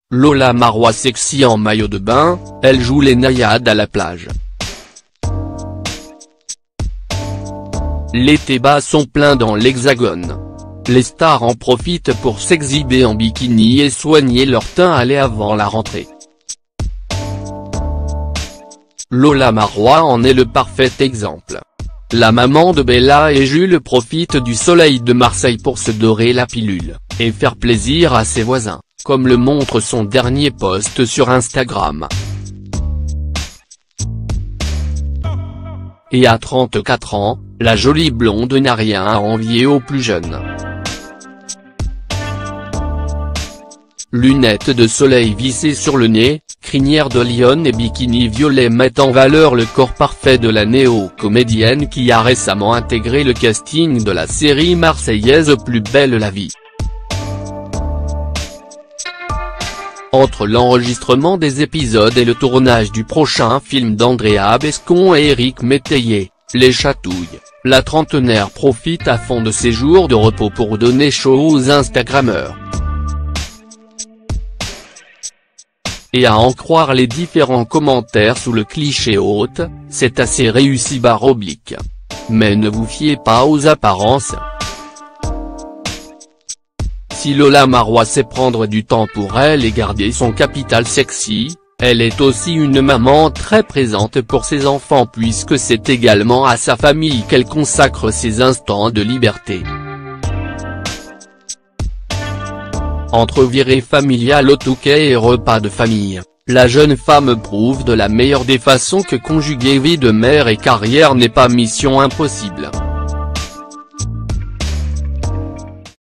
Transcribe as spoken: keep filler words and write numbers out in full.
Lola Marois sexy en maillot de bain, elle joue les naïades à la plage. Les débats sont pleins dans l'Hexagone. Les stars en profitent pour s'exhiber en bikini et soigner leur teint allé avant la rentrée. Lola Marois en est le parfait exemple. La maman de Bella et Jules profite du soleil de Marseille pour se dorer la pilule, et faire plaisir à ses voisins, comme le montre son dernier post sur Instagram. Et à trente-quatre ans, la jolie blonde n'a rien à envier aux plus jeunes. Lunettes de soleil vissées sur le nez, crinière de lionne et bikini violet mettent en valeur le corps parfait de la néo-comédienne qui a récemment intégré le casting de la série marseillaise Plus belle la vie. Entre l'enregistrement des épisodes et le tournage du prochain film d'Andrea Bescon et Éric Métayer, Les Chatouilles, la trentenaire profite à fond de ses jours de repos pour donner chaud aux Instagrammeurs. Et à en croire les différents commentaires sous le cliché haute, c'est assez réussi barre oblique. Mais ne vous fiez pas aux apparences. Si Lola Marois sait prendre du temps pour elle et garder son capital sexy, elle est aussi une maman très présente pour ses enfants puisque c'est également à sa famille qu'elle consacre ses instants de liberté. Entre virée familiale au Touquet et repas de famille, la jeune femme prouve de la meilleure des façons que conjuguer vie de mère et carrière n'est pas mission impossible.